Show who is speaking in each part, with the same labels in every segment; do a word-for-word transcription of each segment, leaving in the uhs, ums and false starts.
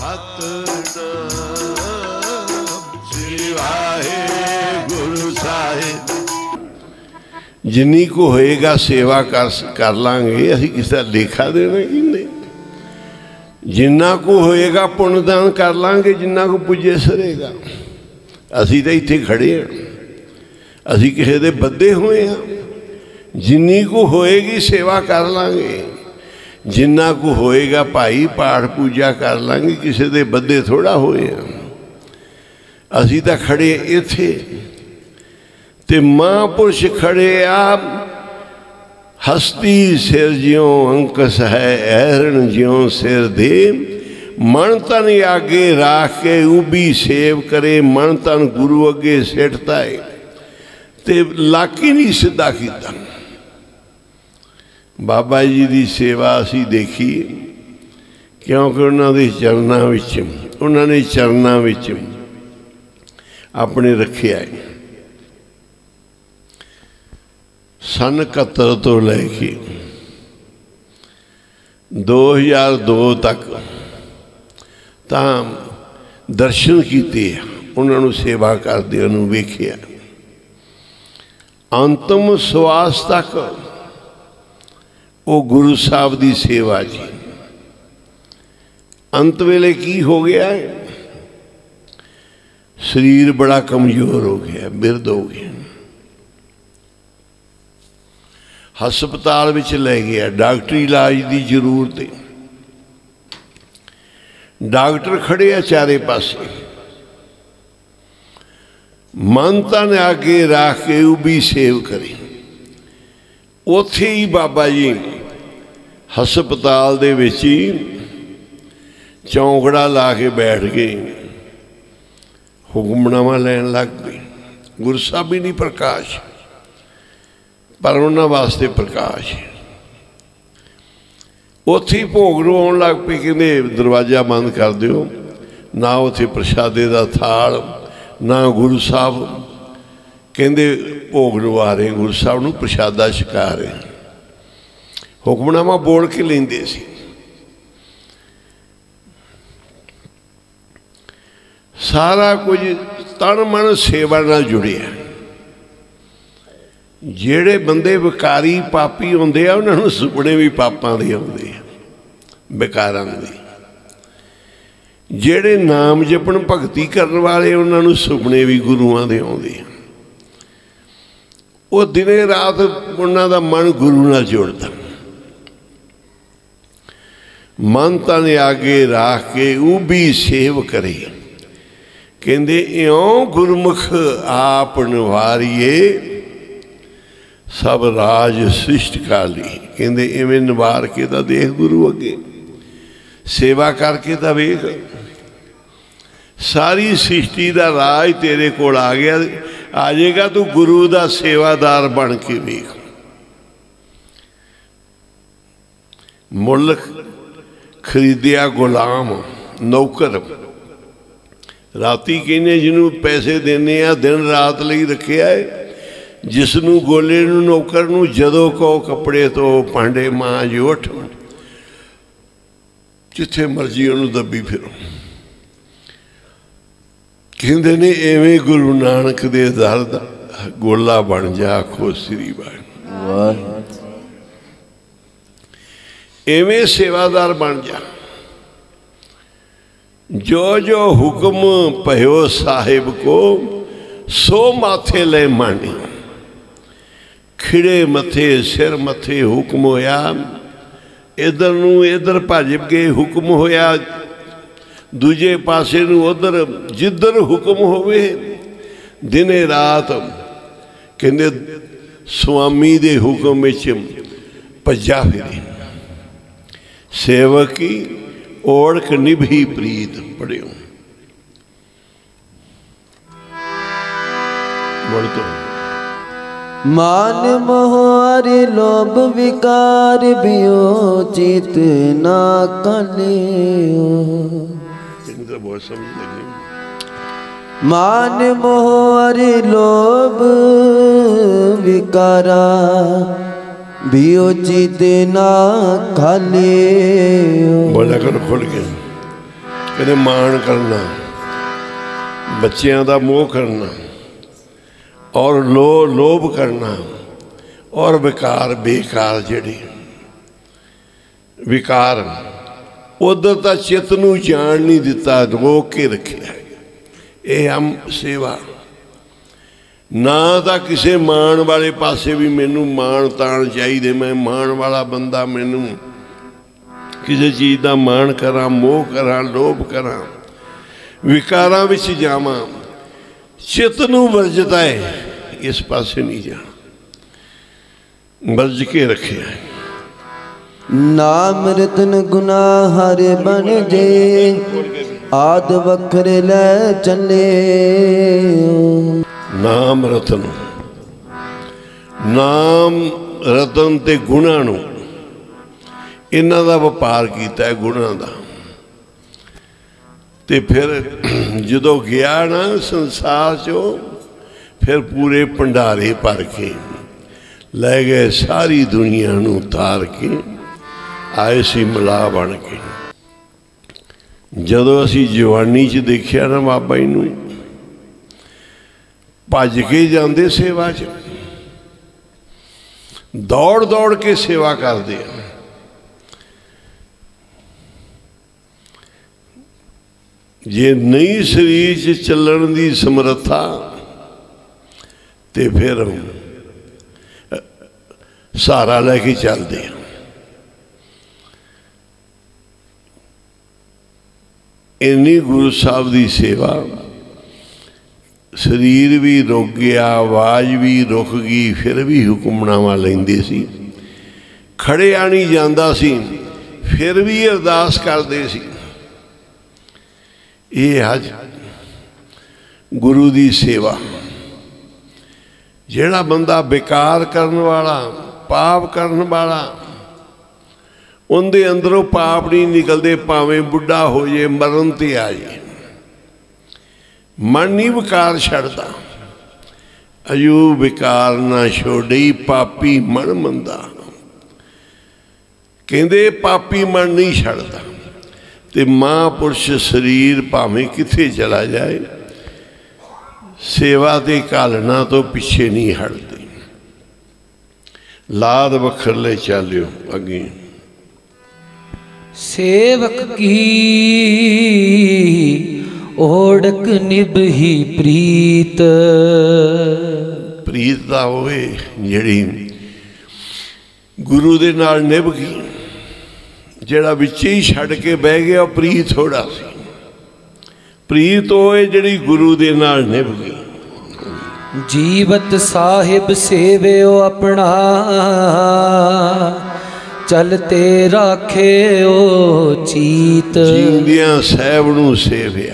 Speaker 1: जिन्नी को होएगा सेवा कर कर लांगे असी किसी का लेखा देना कि नहीं। जिन्ना को होएगा पुण्यदान कर लांगे जिन्ना को पुजे सरेगा। असी तो इत्थे खड़े हैं, असी किसी दे बद्दे हुए हैं। जिन्नी को होएगी सेवा कर लांगे, जिन्ना को होएगा भाई पाठ पूजा कर लांगे, किसी दे बद्दे थोड़ा होए हैं। असी तो खड़े इत्थे ते महापुरुष खड़े आप हस्ती सिर ज्यों अंकस है ऐरण ज्यों सिर दे। मन तन आगे राख के उबी सेव करे, मन तन गुरु अगे सिटता है ते लाकी नहीं सीधा किया। बाबा जी की सेवा असी देखी क्योंकि उन्होंने चरणों विच उन्होंने चरणों विच अपने रखे है। सन इकहत्तर तो लैके दो हज़ार दो तक तां दर्शन किए, उन्होंने सेवा करदे वेखिया। अंतिम सवास तक वो गुरु साहब की सेवा जी। अंत वेले की हो गया है, शरीर बड़ा कमजोर हो गया, बिरध हो गया। हस्पताल विच ले गया, डॉक्टरी इलाज की जरूरत है। डॉक्टर खड़े आ चारे पासे, मन तन आगे रख के उबी सेव करे। उथे ही बाबा जी हस्पताल दे विच ही चौंकड़ा ला के बैठ गए, हुक्मनामा लैन लग पए। गुरु साहब भी नहीं प्रकाश, पर उन्होंने वास्ते प्रकाश। उत्थे ही भोग रोन लग पे, कहते दरवाजा बंद कर दिओ, ना उत्थे प्रशादे का थाल ना गुरु साहब। कहते भोग लवा रहे, गुरु साहब नूं प्रशादा छका रहे। हुक्मनामा बोल के लेंदे सी। सारा कुछ तन मन सेवा नाल जुड़िया। जेड़े बंदे विकारी पापी होंदे आ उन्हां नूं सुपने भी पापां दे आउंदे आ, बेकारां दे। जेड़े नाम जपण भगती करन वाले उन्हां नूं सुपने भी गुरुआं दे आउंदे आ। वो दिने रात उन्हां दा मन गुरु नाल जुड़दा। मन तन आगे राख के उबी सेव करे। कहंदे इउं गुरमुख आप निवारिए सब राज सृष्ट काली। कहते इवें निवार के तो देख गुरु अगे, सेवा करके तो वेख, सारी सृष्टि का राज तेरे कोल आ गया। आ जाएगा तू गुरु का सेवादार बन के वेख। मुल खरीदिया गुलाम नौकर, राती कहने जिन्हों पैसे देने आ दिन रात लई रखिया है। जिसनू गोले नू नौकर नू जदों कहो कपड़े तो भांडे मांज उठ, जिथे मर्जी उन्होंने दबी फिरो। कहते ने एवें गुरु नानक दे दर दा गोला बन जा, आखो श्री बन। एवें सेवादार बन जा। जो जो हुक्म पयो साहिब को सो माथे ले मानी। खिड़े मथे सिर मथे हुक्म होया, इधर नू इधर भज गए हुक्म होया, दूजे पासे नू उधर जिधर हुक्म होवे दिने रात। कहंदे स्वामी दे हुक्म विच भज्जा फिरे। सेवक की ओढ़क निभी प्रीत पढ़ियो। बोल तो
Speaker 2: मान मोहरे लोभ विकार बियो चित ना कलियो।
Speaker 1: बहुत समझ लगी।
Speaker 2: मान मोहरे लोभ विकारा बियो चित ना कलियो।
Speaker 1: बोला करो खोल के। कहते माण करना, बच्चों का मोह करना और लो लोभ करना और विकार बेकार जिहड़े विकार उधर तो चित्त नूं जान नहीं दिता, रोक के रखिया। ये हम सेवा ना तो किसी मान वाले पासे भी मैनू मान तान चाहिए, मैं मान वाला बंदा, मैनू किसी चीज़ का मान करा, मोह करा, लोभ करा, विकारां विच जावां, चित्त नूं वर्जता है, इस पासे नहीं जाना, वर्ज के रखे।
Speaker 2: नाम रतन गुना हर बन जे, आद वखरे लै चले।
Speaker 1: नाम रतन, नाम रतन ते गुणा नूं इन्हां दा वपार कीता है, गुणा दा। ते फिर जदों गया ना संसार चो, फिर पूरे भंडारे भर के लै गए, सारी दुनिया नूं तार के आए सी मिला बन के। जदों असी जवानी च देखिया ना बाबा जी नूं, भज के जाते सेवा च, दौड़ दौड़ के सेवा करते हैं। जे नहीं शरीर च चलण की समर्था तो फिर सहारा लैके चलते हैं। इन्नी गुरु साहब की सेवा, शरीर भी रुक गया, आवाज़ भी रुक गई, फिर भी हुक्मनामा लेंदे सी, खड़े आ नहीं जाता सी, फिर भी अरदास करते सी। ये अज गुरु की सेवा, जिहड़ा बंदा बेकार करने वाला, पाप करने वाला, उनके अंदरों पाप नहीं निकलते, भावें बुढ़ा हो जाए, मरण ते आ जाए, मन नहीं विकार छड़ता। अयू विकार ना छोड़ी, पापी मन मंदा, कहते पापी मन नहीं छड़ता। ते महापुरुष शरीर भावें किथे चला जाए, सेवा ते घालना तो पिछे नहीं हटते। लाद वखरले चालियो अगे।
Speaker 3: सेवक की ओढ़क निभही प्रीत,
Speaker 1: प्रीत दा होवे जिहड़ी गुरु दे नाल निभ गई, जिहड़ा विच ही छड़ के बह गया प्रीत थोड़ा सी। प्रीत होए जिहड़ी गुरु दे नाल निभ गई।
Speaker 3: जीवत साहिब सेवियो अपना, चलते राखे ओ चीत।
Speaker 1: जींदियां साहिब नूं सेविया,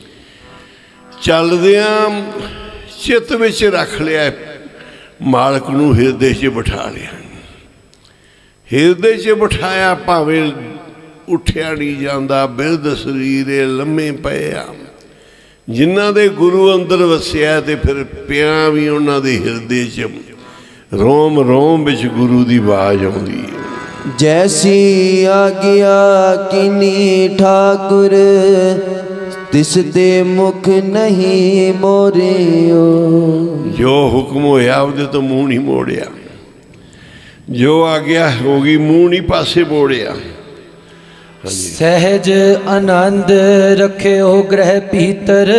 Speaker 1: चलदियां चित विच रख लिया, मालक नूं हिरदे च बिठा लिया। हिरदे च बिठाया, भावें उठिया नहीं जाता, बिरध शरीर लम्मे पे आ। जिन्हां दे गुरु अंदर वसिया, तो फिर पिया भी उन्हां दे हिरदे च, रोम रोम विच गुरु की आवाज़ आउंदी है।
Speaker 2: जैसी आज्ञा किनी ठाकुर, तिसते मुख नहीं मोरियो।
Speaker 1: जो हुक्म होया उहदे तो मुँह नहीं मोड़िया, जो आज्ञा होगी मुँह नहीं पासे मोड़िया।
Speaker 3: सहज आनंद रखे हो ग्रह भीतर,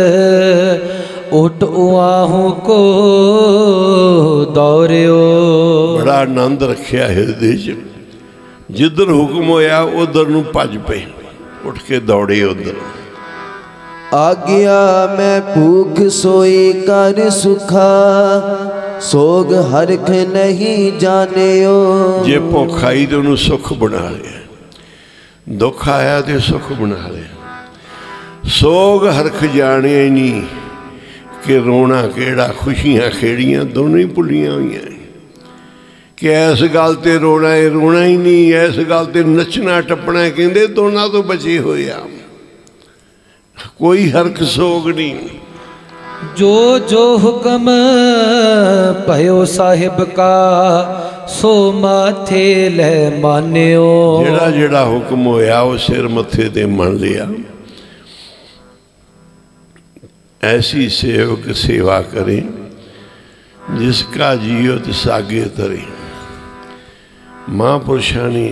Speaker 3: उठ उआहू को दौड़ियो।
Speaker 1: बड़ा आनंद रखिया हृदय च, जिधर हुक्म होया उधर नूं भज पे, उठ के दौड़े उधर।
Speaker 2: आज्ञा मैं भूख सोई कर सुखा, सोग हरख नहीं जानियो।
Speaker 1: जे भुख आई तो उन्होंने सुख बना लिया, दुख आया तो सुख बना लिया। सोग हरख जाने ही नहीं कि रोना केड़ा, खुशियां खेड़ियां दोनों ही भुलियां हुई हैं। कि इस गल ते रोना है, रोना ही नहीं, इस गल ते नचना टपना है, कहते दोनों तो बचे हुए आ, कोई हरख सोग नहीं।
Speaker 3: जो जो हुक्म भयो साहिब का, सो माथे ले मानियो।
Speaker 1: जेड़ा जेड़ा हुक्म होया वो सिर मथे ते मन लिया, ऐसी सेवक सेवा करे जिसका जीवत सागे तरे। महापुरुषां ने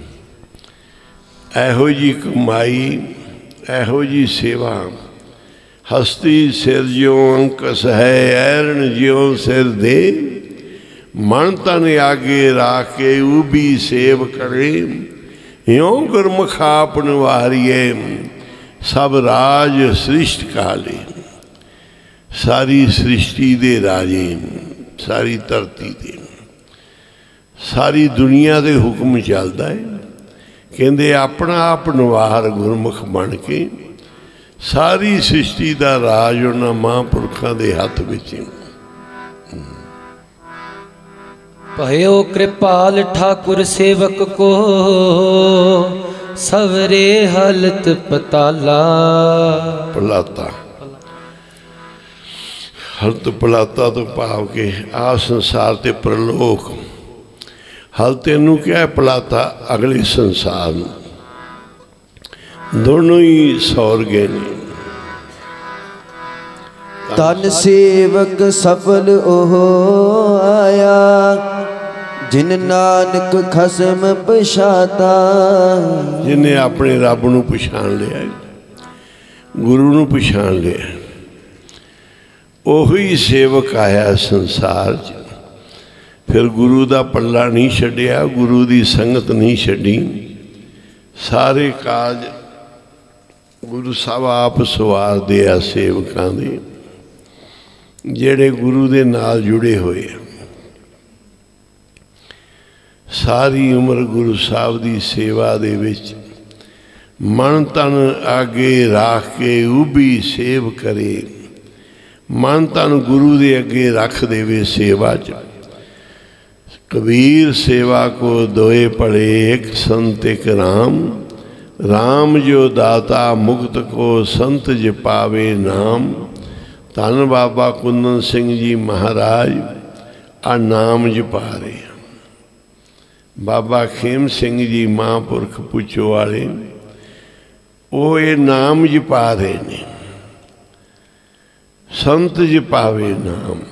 Speaker 1: एहो जी कमाई एहो जी सेवा हस्ती सिर ज्यों अंकस है ऐरण ज्यों सिर दे मन तन आगे राखे उभी सेव करे यों गुरमुखा अपन वारिये सब राज सृष्टि काले। सारी सृष्टि दे राजे सारी धरती दे सारी दुनिया दे हुक्म चलदा है। कहंदे अपना आप नवार गुरमुख बन के सारी सृष्टि का राज उन्हां महापुरखों के हथ विच।
Speaker 3: भयो कृपाल ठाकुर सेवक को सवरे हलत पताला।
Speaker 1: पलाता हलत पलाता तो भाव के आ संसार ते प्रलोक। हल तेनू क्या है पलाता अगले संसार में दोनों ही सौर गए ने।
Speaker 2: तन सेवक सफल ओह आया जिन नानक खसम पछाता।
Speaker 1: जिन्हें अपने रब नूं पछाण लिया गुरु नूं पछाण लिया ओही सेवक आया संसार च। फिर गुरु का पल्ला नहीं छड्डिया गुरु की संगत नहीं छड्डी। सारे काज गुरु साहब आप सवार दे आ सेवकां दे जेड़े गुरु दे नाल जुड़े हुए। सारी उम्र गुरु साहब की सेवा दे विच मन तन आगे रख के उभी सेव करे। मन तन गुरु दे अगे रख देवे सेवा च। कबीर सेवा को दोए पड़े एक संत एक राम। राम जो दाता मुक्त को संत ज पावे नाम। धन बाबा कुंदन सिंह जी महाराज आ नाम जपा रहे। बाबा खेम सिंह जी महापुरख पुछो वाले वो ये नाम जपा रहे ने। संत ज पावे नाम